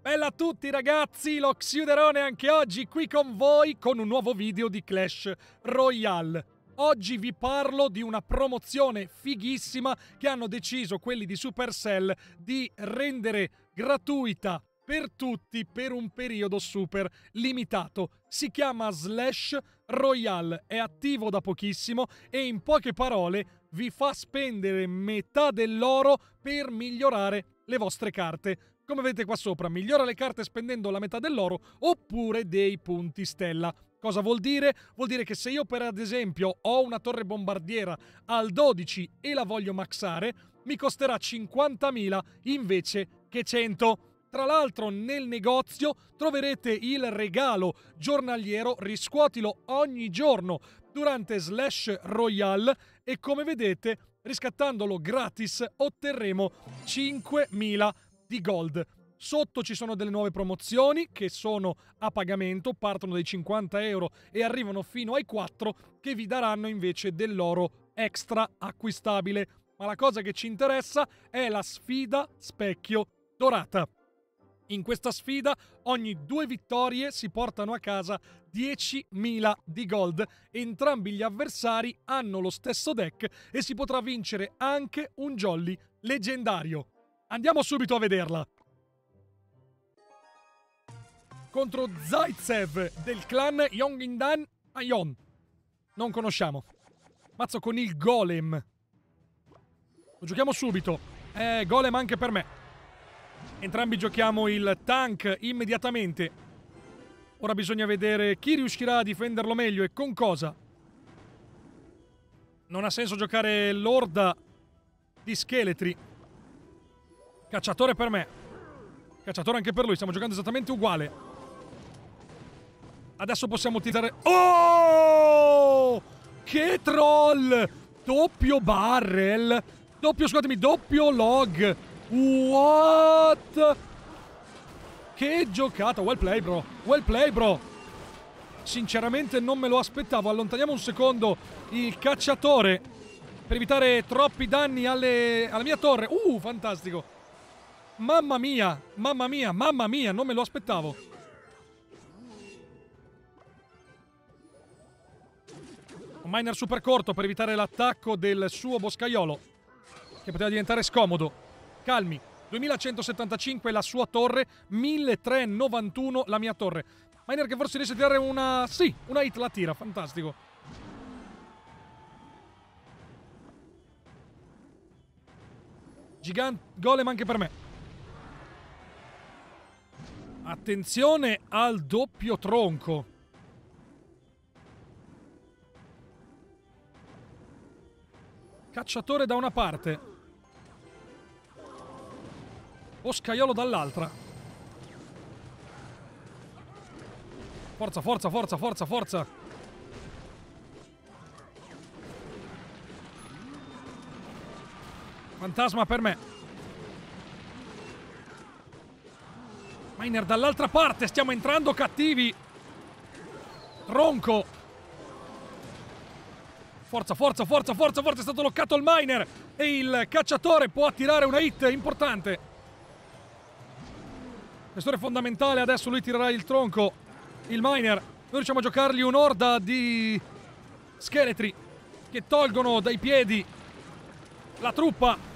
Bella a tutti ragazzi, lo Xiuderone anche oggi qui con voi con un nuovo video di Clash Royale. Oggi vi parlo di una promozione fighissima che hanno deciso quelli di Supercell di rendere gratuita per tutti per un periodo super limitato. Si chiama Slash Royale, è attivo da pochissimo e in poche parole vi fa spendere metà dell'oro per migliorare le vostre carte. Come vedete qua sopra, migliora le carte spendendo la metà dell'oro oppure dei punti stella. Cosa vuol dire? Vuol dire che se io per ad esempio ho una torre bombardiera al 12 e la voglio maxare, mi costerà 50.000 invece che 100. Tra l'altro nel negozio troverete il regalo giornaliero, riscuotilo ogni giorno durante Slash Royale e come vedete riscattandolo gratis otterremo 5.000 di gold. Sotto ci sono delle nuove promozioni che sono a pagamento, partono dai 50 euro e arrivano fino ai 4 che vi daranno invece dell'oro extra acquistabile. Ma la cosa che ci interessa è la sfida specchio dorata. In questa sfida ogni 2 vittorie si portano a casa 10.000 di gold. Entrambi gli avversari hanno lo stesso deck e si potrà vincere anche un jolly leggendario. Andiamo subito a vederla. Contro Zaitsev del clan Yongindan Ayon. Non conosciamo. Mazzo con il golem. Lo giochiamo subito. Golem anche per me. Entrambi giochiamo il tank immediatamente. Ora bisogna vedere chi riuscirà a difenderlo meglio e con cosa. Non ha senso giocare l'orda di scheletri. Cacciatore per me. Cacciatore anche per lui. Stiamo giocando esattamente uguale. Adesso possiamo utilizzare... Oh! Che troll! Doppio barrel. Doppio log. What? Che giocata. Well play, bro. Well play, bro. Sinceramente non me lo aspettavo. Allontaniamo un secondo il cacciatore per evitare troppi danni alla mia torre. Fantastico. Mamma mia, mamma mia, mamma mia, non me lo aspettavo. Un miner super corto per evitare l'attacco del suo boscaiolo, che poteva diventare scomodo. Calmi, 2175 la sua torre, 1391 la mia torre. Miner che forse riesce a tirare una... Sì, una hit la tira, fantastico. Golem anche per me. Attenzione al doppio tronco. Cacciatore da una parte. Boscaiolo dall'altra. Forza, forza, forza, forza, forza. Fantasma per me. Miner dall'altra parte, stiamo entrando cattivi. Tronco. Forza, forza, forza, forza, forza, è stato loccato il miner. E il cacciatore può attirare una hit importante. Questore fondamentale, adesso lui tirerà il tronco. Il miner. Noi riusciamo a giocargli un'orda di scheletri che tolgono dai piedi la truppa.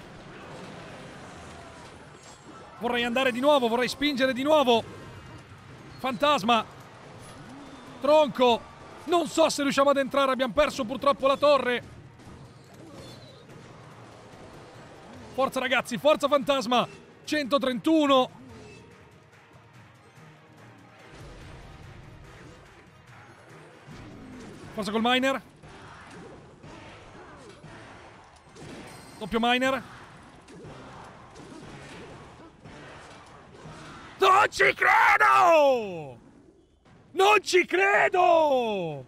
Vorrei andare di nuovo, vorrei spingere di nuovo. Fantasma. Tronco. Non so se riusciamo ad entrare, abbiamo perso purtroppo la torre. Forza ragazzi, forza fantasma. 131. Forza col miner. Doppio miner. Non ci credo! Non ci credo!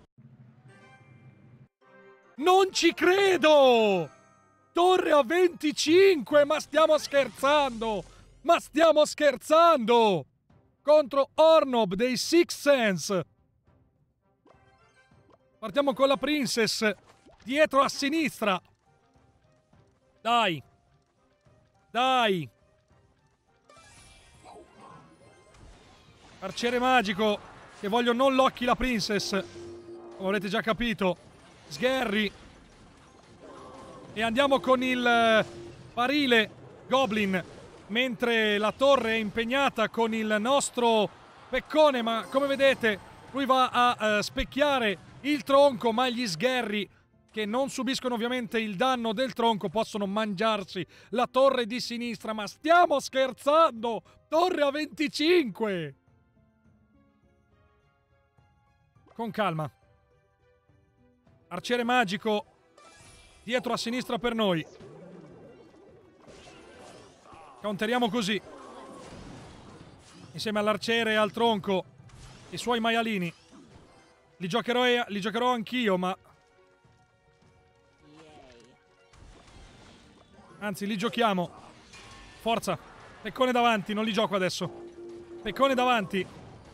Non ci credo! Torre a 25! Ma stiamo scherzando! Ma stiamo scherzando! Contro Ornob dei Six Sense. Partiamo con la Princess. Dietro a sinistra. Dai. Dai. Arciere magico, che voglio non Loki la Princess, come avrete già capito. Sgherri. E andiamo con il barile Goblin, mentre la torre è impegnata con il nostro peccone, ma come vedete lui va a specchiare il tronco, ma gli sgherri, che non subiscono ovviamente il danno del tronco, possono mangiarsi la torre di sinistra. Ma stiamo scherzando? Torre a 25! Con calma. Arciere magico dietro a sinistra per noi. Counteriamo così, insieme all'arciere e al tronco, i suoi maialini. Li giocherò anch'io, ma... Anzi, li giochiamo. Forza. Peccone davanti, non li gioco adesso. Peccone davanti.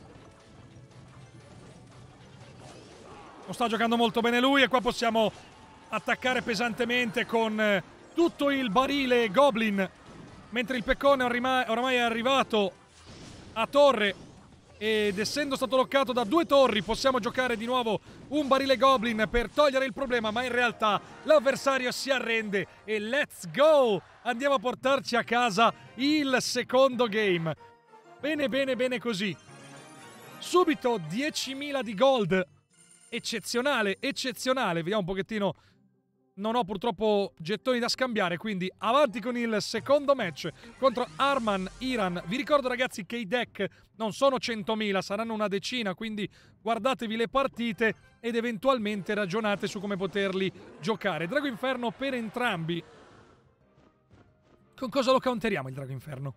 Non sta giocando molto bene lui e qua possiamo attaccare pesantemente con tutto il barile Goblin. Mentre il peccone oramai è arrivato a torre ed essendo stato bloccato da 2 torri possiamo giocare di nuovo un barile Goblin per togliere il problema, ma in realtà l'avversario si arrende e let's go! Andiamo a portarci a casa il secondo game. Bene, bene, bene così. Subito 10.000 di gold. Eccezionale, eccezionale. Vediamo un pochettino. Non ho purtroppo gettoni da scambiare, quindi avanti con il secondo match contro Arman Iran. Vi ricordo ragazzi che i deck non sono 100.000, saranno una decina, quindi guardatevi le partite ed eventualmente ragionate su come poterli giocare. Drago Inferno per entrambi. Con cosa lo counteriamo il Drago Inferno?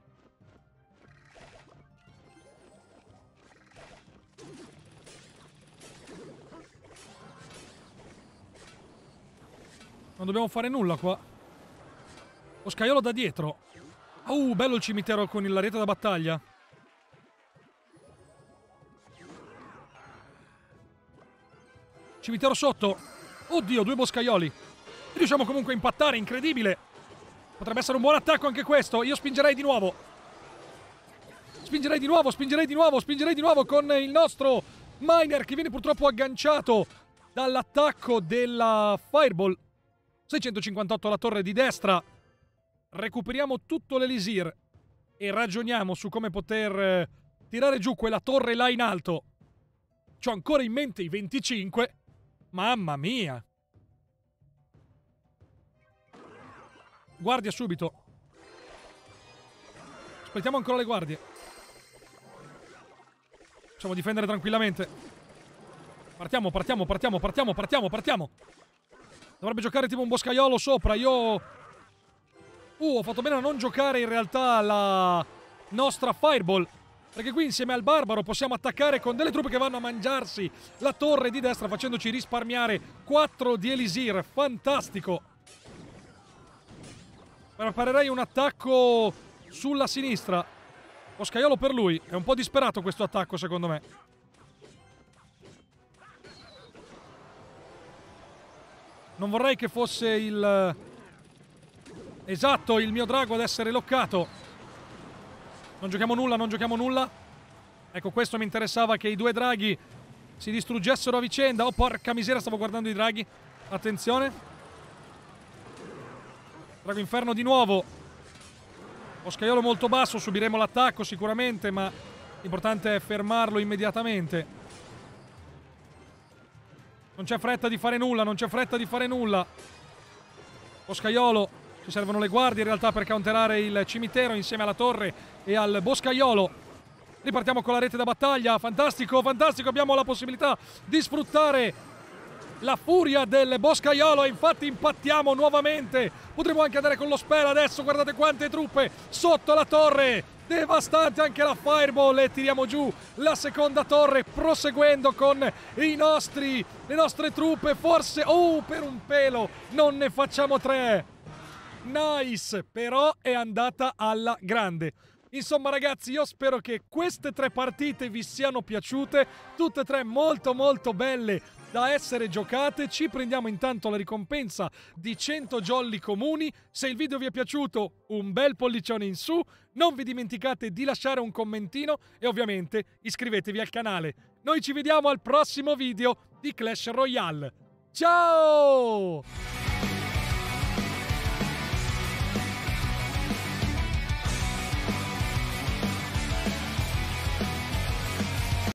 Non dobbiamo fare nulla qua. Boscaiolo da dietro. Bello il cimitero con la rete da battaglia. Cimitero sotto. Oddio, 2 boscaioli. Riusciamo comunque a impattare, incredibile. Potrebbe essere un buon attacco anche questo. Io spingerei di nuovo. Spingerei di nuovo con il nostro Miner che viene purtroppo agganciato dall'attacco della Fireball. 658 alla torre di destra. Recuperiamo tutto l'Elisir e ragioniamo su come poter tirare giù quella torre là in alto. C'ho ancora in mente i 25. Mamma mia. Guardia subito. Aspettiamo ancora le guardie. Possiamo difendere tranquillamente. Partiamo. Dovrebbe giocare tipo un boscaiolo sopra. Io... ho fatto bene a non giocare in realtà la nostra Fireball. Perché qui insieme al barbaro possiamo attaccare con delle truppe che vanno a mangiarsi la torre di destra, facendoci risparmiare 4 di Elisir. Fantastico. Preparerei un attacco sulla sinistra. Boscaiolo per lui. È un po' disperato questo attacco secondo me. Non vorrei che fosse il... Esatto, il mio drago ad essere loccato. Non giochiamo nulla. Ecco, questo mi interessava, che i 2 draghi si distruggessero a vicenda. Oh, porca miseria, stavo guardando i draghi. Attenzione. Drago Inferno di nuovo. Boscaiolo molto basso, subiremo l'attacco sicuramente, ma l'importante è fermarlo immediatamente. Non c'è fretta di fare nulla, Boscaiolo, ci servono le guardie in realtà per counterare il cimitero insieme alla torre e al boscaiolo. Ripartiamo con la rete da battaglia, fantastico, abbiamo la possibilità di sfruttare la furia del boscaiolo e infatti impattiamo nuovamente. Potremo anche andare con lo spell adesso, guardate quante truppe sotto la torre. Devastante anche la Fireball e tiriamo giù la seconda torre proseguendo con le nostre truppe. Forse, per un pelo non ne facciamo 3. Nice, però è andata alla grande. Insomma ragazzi, io spero che queste 3 partite vi siano piaciute, tutte e 3 molto molto belle da essere giocate. Ci prendiamo intanto la ricompensa di 100 jolly comuni. Se il video vi è piaciuto, un bel pollicione in su, non vi dimenticate di lasciare un commentino e ovviamente iscrivetevi al canale. Noi ci vediamo al prossimo video di Clash Royale. Ciao!